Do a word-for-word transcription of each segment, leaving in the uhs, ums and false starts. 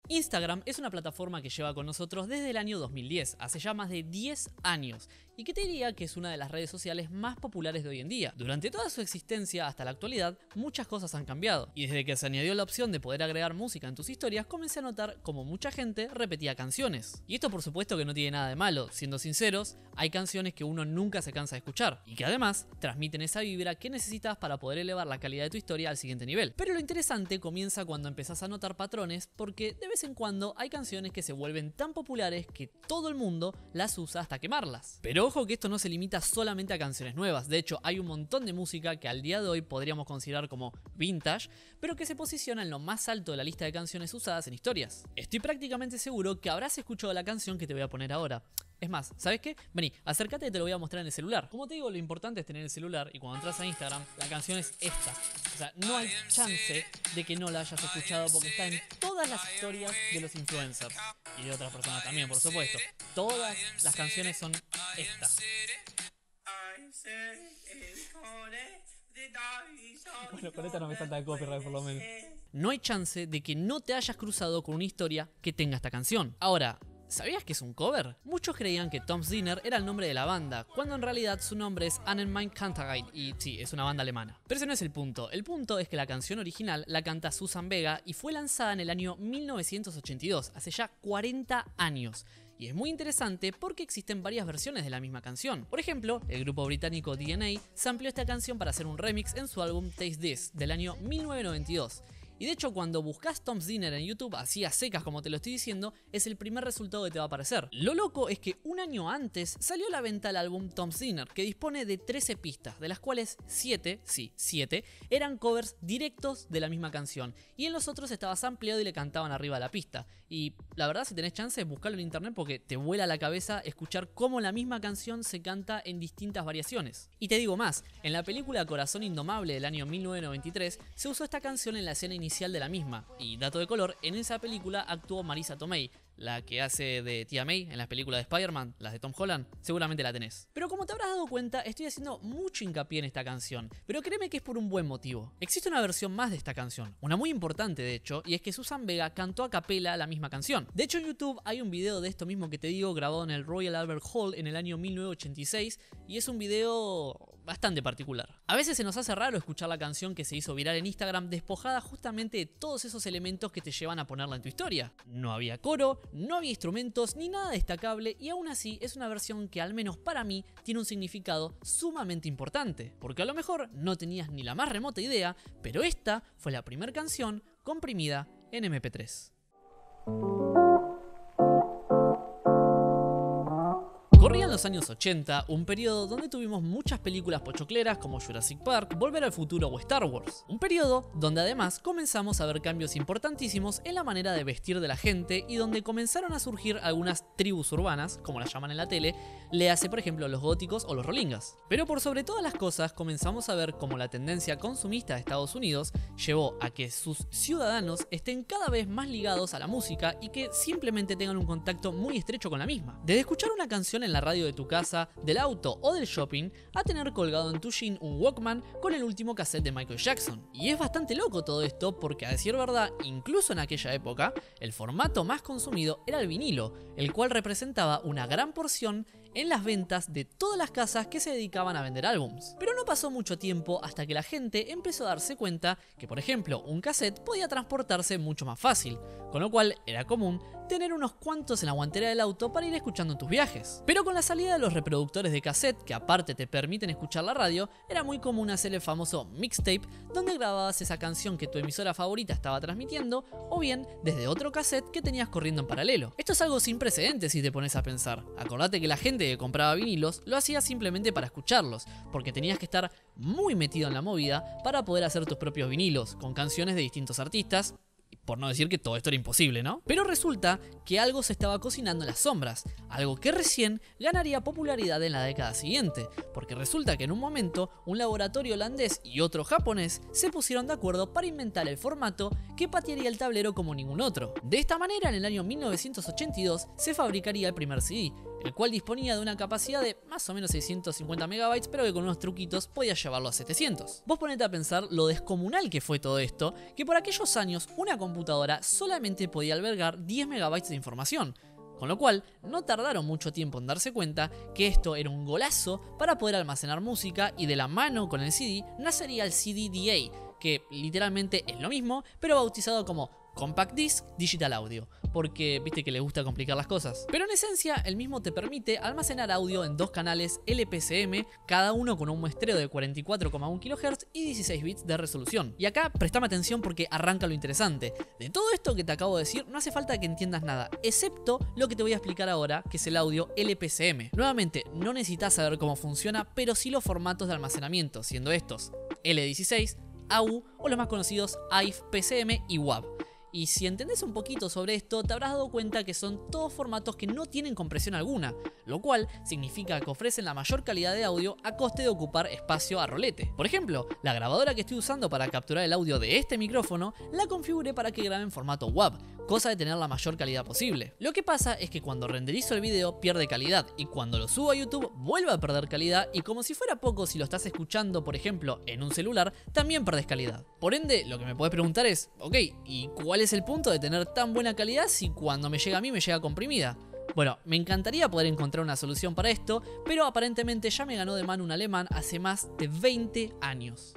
Instagram es una plataforma que lleva con nosotros desde el año dos mil diez, hace ya más de diez años, y que te diría que es una de las redes sociales más populares de hoy en día. Durante toda su existencia hasta la actualidad, muchas cosas han cambiado, y desde que se añadió la opción de poder agregar música en tus historias, comencé a notar como mucha gente repetía canciones. Y esto por supuesto que no tiene nada de malo, siendo sinceros, hay canciones que uno nunca se cansa de escuchar, y que además transmiten esa vibra que necesitas para poder elevar la calidad de tu historia al siguiente nivel. Pero lo interesante comienza cuando empezás a notar patrones, porque de vez en cuando hay canciones que se vuelven tan populares que todo el mundo las usa hasta quemarlas. Pero ojo que esto no se limita solamente a canciones nuevas, de hecho hay un montón de música que al día de hoy podríamos considerar como vintage, pero que se posiciona en lo más alto de la lista de canciones usadas en historias. Estoy prácticamente seguro que habrás escuchado la canción que te voy a poner ahora. Es más, ¿sabes qué? Vení, acércate y te lo voy a mostrar en el celular. Como te digo, lo importante es tener el celular y cuando entras a Instagram, la canción es esta. O sea, no hay chance de que no la hayas escuchado porque está en todas las historias de los influencers. Y de otras personas también, por supuesto. Todas las canciones son estas. Bueno, con esta no me salta el copyright por lo menos. No hay chance de que no te hayas cruzado con una historia que tenga esta canción. Ahora, ¿sabías que es un cover? Muchos creían que Tom's Dinner era el nombre de la banda, cuando en realidad su nombre es Annenmein Kantereit y sí, es una banda alemana. Pero ese no es el punto, el punto es que la canción original la canta Susan Vega y fue lanzada en el año mil novecientos ochenta y dos, hace ya cuarenta años. Y es muy interesante porque existen varias versiones de la misma canción. Por ejemplo, el grupo británico D N A sampleó esta canción para hacer un remix en su álbum Taste This del año mil novecientos noventa y dos. Y de hecho cuando buscas Tom's Dinner en YouTube, así a secas como te lo estoy diciendo, es el primer resultado que te va a aparecer. Lo loco es que un año antes salió a la venta el álbum Tom's Dinner, que dispone de trece pistas, de las cuales siete, sí, siete, eran covers directos de la misma canción. Y en los otros estaba sampleado y le cantaban arriba de la pista. Y la verdad, si tenés chance, buscalo en internet porque te vuela la cabeza escuchar cómo la misma canción se canta en distintas variaciones. Y te digo más, en la película Corazón Indomable del año mil novecientos noventa y tres se usó esta canción en la escena inicial inicial de la misma. Y dato de color, en esa película actuó Marisa Tomei, la que hace de tía May en las películas de Spider-Man, las de Tom Holland, seguramente la tenés. Pero como te habrás dado cuenta, estoy haciendo mucho hincapié en esta canción, pero créeme que es por un buen motivo. Existe una versión más de esta canción, una muy importante de hecho, y es que Susan Vega cantó a capela la misma canción. De hecho en YouTube hay un video de esto mismo que te digo, grabado en el Royal Albert Hall en el año mil novecientos ochenta y seis, y es un video bastante particular. A veces se nos hace raro escuchar la canción que se hizo viral en Instagram despojada justamente de todos esos elementos que te llevan a ponerla en tu historia. No había coro, no había instrumentos ni nada destacable y aún así es una versión que al menos para mí tiene un significado sumamente importante. Porque a lo mejor no tenías ni la más remota idea, pero esta fue la primera canción comprimida en eme pe tres. Corrían los años ochenta, un periodo donde tuvimos muchas películas pochocleras como Jurassic Park, Volver al Futuro o Star Wars. Un periodo donde además comenzamos a ver cambios importantísimos en la manera de vestir de la gente y donde comenzaron a surgir algunas tribus urbanas, como las llaman en la tele, le hace por ejemplo los góticos o los rolingas. Pero por sobre todas las cosas comenzamos a ver cómo la tendencia consumista de Estados Unidos llevó a que sus ciudadanos estén cada vez más ligados a la música y que simplemente tengan un contacto muy estrecho con la misma. Desde escuchar una canción en la radio de tu casa, del auto o del shopping, a tener colgado en tu jean un Walkman con el último cassette de Michael Jackson. Y es bastante loco todo esto porque a decir verdad, incluso en aquella época, el formato más consumido era el vinilo, el cual representaba una gran porción en las ventas de todas las casas que se dedicaban a vender álbums. Pero no pasó mucho tiempo hasta que la gente empezó a darse cuenta que, por ejemplo, un cassette podía transportarse mucho más fácil, con lo cual era común tener unos cuantos en la guantera del auto para ir escuchando en tus viajes. Pero con la salida de los reproductores de cassette, que aparte te permiten escuchar la radio, era muy común hacer el famoso mixtape, donde grababas esa canción que tu emisora favorita estaba transmitiendo, o bien desde otro cassette que tenías corriendo en paralelo. Esto es algo sin precedentes si te pones a pensar. Acordate que la gente que compraba vinilos lo hacía simplemente para escucharlos, porque tenías que estar muy metido en la movida para poder hacer tus propios vinilos, con canciones de distintos artistas, por no decir que todo esto era imposible, ¿no? Pero resulta que algo se estaba cocinando en las sombras, algo que recién ganaría popularidad en la década siguiente, porque resulta que en un momento un laboratorio holandés y otro japonés se pusieron de acuerdo para inventar el formato que patearía el tablero como ningún otro. De esta manera, en el año mil novecientos ochenta y dos se fabricaría el primer ce de, el cual disponía de una capacidad de más o menos seiscientos cincuenta megabytes, pero que con unos truquitos podía llevarlo a setecientos. Vos ponete a pensar lo descomunal que fue todo esto, que por aquellos años una computadora computadora solamente podía albergar diez megabytes de información, con lo cual no tardaron mucho tiempo en darse cuenta que esto era un golazo para poder almacenar música, y de la mano con el C D nacería el C D D A, que literalmente es lo mismo, pero bautizado como Compact Disc Digital Audio, porque viste que le gusta complicar las cosas. Pero en esencia el mismo te permite almacenar audio en dos canales L P C M, cada uno con un muestreo de cuarenta y cuatro coma uno kilohertz y dieciséis bits de resolución. Y acá prestame atención porque arranca lo interesante. De todo esto que te acabo de decir no hace falta que entiendas nada, excepto lo que te voy a explicar ahora, que es el audio L P C M. Nuevamente, no necesitas saber cómo funciona, pero sí los formatos de almacenamiento, siendo estos L dieciséis, A U o los más conocidos A I F P C M y W A V. Y si entendés un poquito sobre esto, te habrás dado cuenta que son todos formatos que no tienen compresión alguna, lo cual significa que ofrecen la mayor calidad de audio a coste de ocupar espacio a rolete. Por ejemplo, la grabadora que estoy usando para capturar el audio de este micrófono la configuré para que grabe en formato W A V, cosa de tener la mayor calidad posible. Lo que pasa es que cuando renderizo el video pierde calidad, y cuando lo subo a YouTube vuelve a perder calidad, y como si fuera poco, si lo estás escuchando por ejemplo en un celular, también perdés calidad. Por ende, lo que me podés preguntar es, ok, ¿y cuál es el punto de tener tan buena calidad si cuando me llega a mí me llega comprimida? Bueno, me encantaría poder encontrar una solución para esto, pero aparentemente ya me ganó de mano un alemán hace más de veinte años.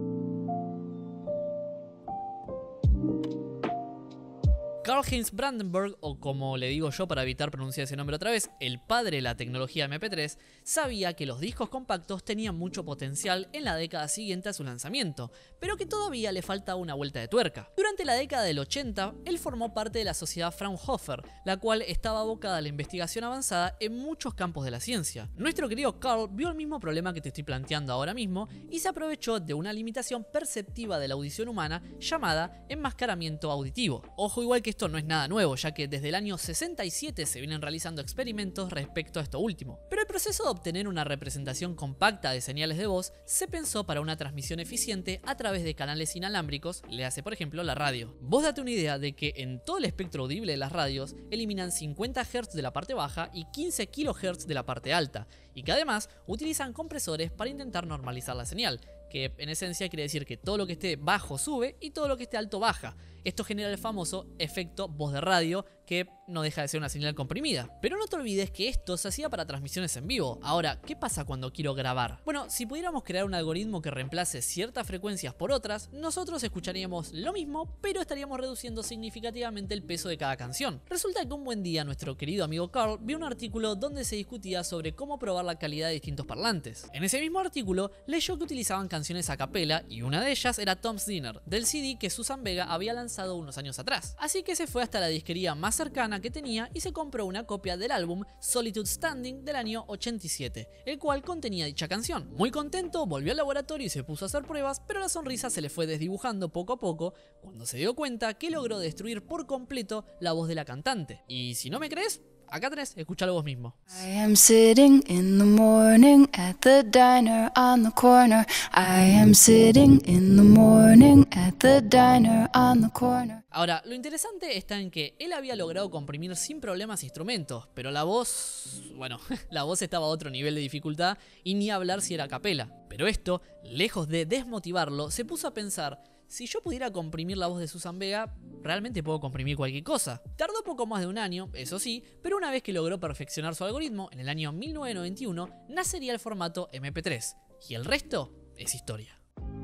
Karl-Heinz Brandenburg, o como le digo yo para evitar pronunciar ese nombre otra vez, el padre de la tecnología M P tres, sabía que los discos compactos tenían mucho potencial en la década siguiente a su lanzamiento, pero que todavía le faltaba una vuelta de tuerca. Durante la década del ochenta, él formó parte de la sociedad Fraunhofer, la cual estaba abocada a la investigación avanzada en muchos campos de la ciencia. Nuestro querido Karl vio el mismo problema que te estoy planteando ahora mismo y se aprovechó de una limitación perceptiva de la audición humana llamada enmascaramiento auditivo. Ojo, igual que esto no es nada nuevo, ya que desde el año sesenta y siete se vienen realizando experimentos respecto a esto último. Pero el proceso de obtener una representación compacta de señales de voz se pensó para una transmisión eficiente a través de canales inalámbricos, le hace por ejemplo la radio. Vos date una idea de que en todo el espectro audible de las radios eliminan cincuenta hertz de la parte baja y quince kilohertz de la parte alta, y que además utilizan compresores para intentar normalizar la señal, que en esencia quiere decir que todo lo que esté bajo sube y todo lo que esté alto baja. Esto genera el famoso efecto voz de radio, que no deja de ser una señal comprimida. Pero no te olvides que esto se hacía para transmisiones en vivo. Ahora, ¿qué pasa cuando quiero grabar? Bueno, si pudiéramos crear un algoritmo que reemplace ciertas frecuencias por otras, nosotros escucharíamos lo mismo, pero estaríamos reduciendo significativamente el peso de cada canción. Resulta que un buen día nuestro querido amigo Karl vio un artículo donde se discutía sobre cómo probar la calidad de distintos parlantes. En ese mismo artículo leyó que utilizaban canciones a capela, y una de ellas era Tom's Dinner, del C D que Susan Vega había lanzado unos años atrás. Así que se fue hasta la disquería más cercana que tenía y se compró una copia del álbum Solitude Standing del año ochenta y siete, el cual contenía dicha canción. Muy contento, volvió al laboratorio y se puso a hacer pruebas, pero la sonrisa se le fue desdibujando poco a poco cuando se dio cuenta que logró destruir por completo la voz de la cantante. Y si no me crees, acá tenés, escúchalo vos mismo. I am sitting in the morning at the diner on the corner. I am sitting in the morning at the diner on the corner. Ahora, lo interesante está en que él había logrado comprimir sin problemas instrumentos, pero la voz, bueno, la voz estaba a otro nivel de dificultad y ni hablar si era a capela. Pero esto, lejos de desmotivarlo, se puso a pensar: si yo pudiera comprimir la voz de Susan Vega, realmente puedo comprimir cualquier cosa. Tardó poco más de un año, eso sí, pero una vez que logró perfeccionar su algoritmo, en el año mil novecientos noventa y uno, nacería el formato M P tres. Y el resto es historia.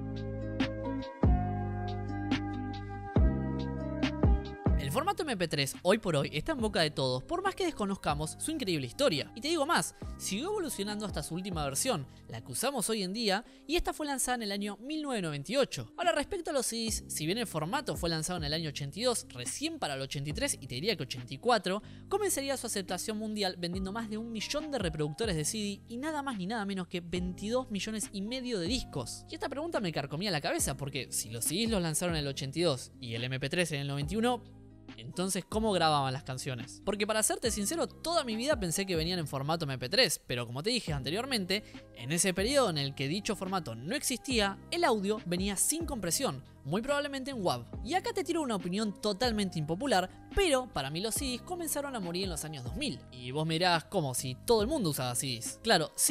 El formato M P tres hoy por hoy está en boca de todos, por más que desconozcamos su increíble historia. Y te digo más, siguió evolucionando hasta su última versión, la que usamos hoy en día, y esta fue lanzada en el año mil novecientos noventa y ocho. Ahora, respecto a los C Ds, si bien el formato fue lanzado en el año ochenta y dos, recién para el ochenta y tres y te diría que ochenta y cuatro, comenzaría su aceptación mundial vendiendo más de un millón de reproductores de C D y nada más ni nada menos que veintidós millones y medio de discos. Y esta pregunta me carcomía la cabeza, porque si los C Ds los lanzaron en el ochenta y dos y el M P tres en el noventa y uno, entonces, ¿cómo grababan las canciones? Porque para serte sincero, toda mi vida pensé que venían en formato M P tres, pero como te dije anteriormente, en ese periodo en el que dicho formato no existía, el audio venía sin compresión, muy probablemente en W A V. Y acá te tiro una opinión totalmente impopular, pero para mí los C Ds comenzaron a morir en los años dos mil. Y vos me dirás, ¿cómo? Si todo el mundo usaba C Ds. Claro, sí,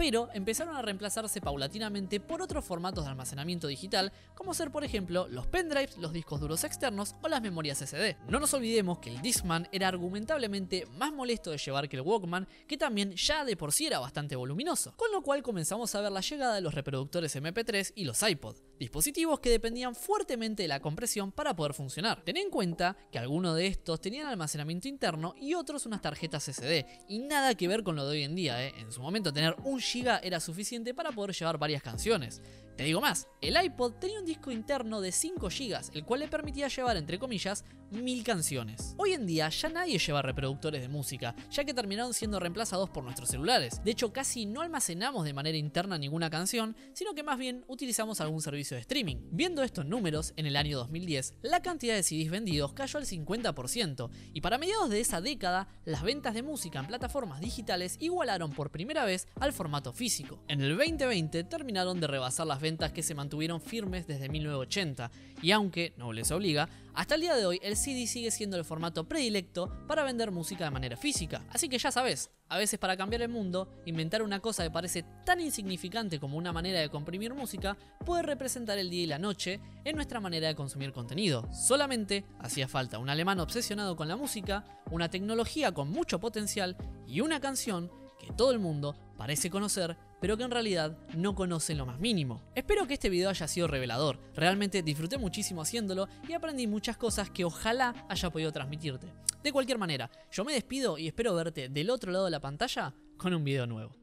pero empezaron a reemplazarse paulatinamente por otros formatos de almacenamiento digital, como ser por ejemplo los pendrives, los discos duros externos o las memorias ese de. No nos olvidemos que el Discman era argumentablemente más molesto de llevar que el Walkman, que también ya de por sí era bastante voluminoso, con lo cual comenzamos a ver la llegada de los reproductores eme pe tres y los iPod, dispositivos que dependían fuertemente de la compresión para poder funcionar. Ten en cuenta que algunos de estos tenían almacenamiento interno y otros unas tarjetas ese de, y nada que ver con lo de hoy en día, ¿eh? En su momento tener un giga era suficiente para poder llevar varias canciones. Te digo más, el iPod tenía un disco interno de cinco gigas, el cual le permitía llevar, entre comillas, mil canciones. Hoy en día ya nadie lleva reproductores de música, ya que terminaron siendo reemplazados por nuestros celulares. De hecho, casi no almacenamos de manera interna ninguna canción, sino que más bien utilizamos algún servicio de streaming. Viendo estos números, en el año dos mil diez, la cantidad de C Ds vendidos cayó al cincuenta por ciento, y para mediados de esa década, las ventas de música en plataformas digitales igualaron por primera vez al formato físico. En el veinte veinte terminaron de rebasar las ventas que se mantuvieron firmes desde mil novecientos ochenta, y aunque no les obliga, hasta el día de hoy el C D sigue siendo el formato predilecto para vender música de manera física. Así que ya sabes, a veces para cambiar el mundo, inventar una cosa que parece tan insignificante como una manera de comprimir música puede representar el día y la noche en nuestra manera de consumir contenido. Solamente hacía falta un alemán obsesionado con la música, una tecnología con mucho potencial y una canción que todo el mundo parece conocer, pero que en realidad no conoce lo más mínimo. Espero que este video haya sido revelador, realmente disfruté muchísimo haciéndolo y aprendí muchas cosas que ojalá haya podido transmitirte. De cualquier manera, yo me despido y espero verte del otro lado de la pantalla con un video nuevo.